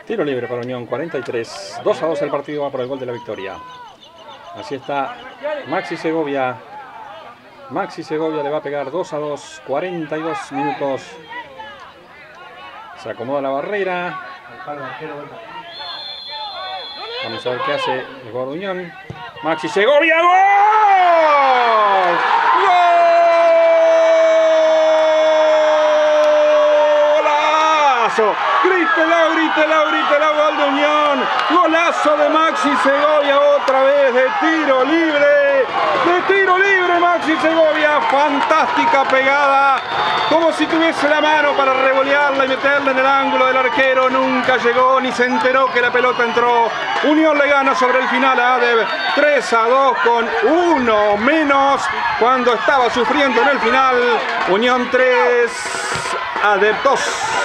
Tiro libre para Unión, 43. 2-2 el partido, va por el gol de la victoria. Así está Maxi Segovia. Maxi Segovia le va a pegar 2-2, 42 minutos. Se acomoda la barrera. Vamos a ver qué hace el jugador de Unión. Maxi Segovia, ¡gol! ¡Golazo! Grítela, grítela, grítela, gol de Unión. Golazo de Maxi Segovia, otra vez de tiro libre. De tiro libre Maxi Segovia, fantástica pegada. Como si tuviese la mano para revolearla y meterla en el ángulo del arquero. Nunca llegó ni se enteró que la pelota entró. Unión le gana sobre el final a ADEB 3-2 con uno menos cuando estaba sufriendo en el final. Unión 3, ADEB 2.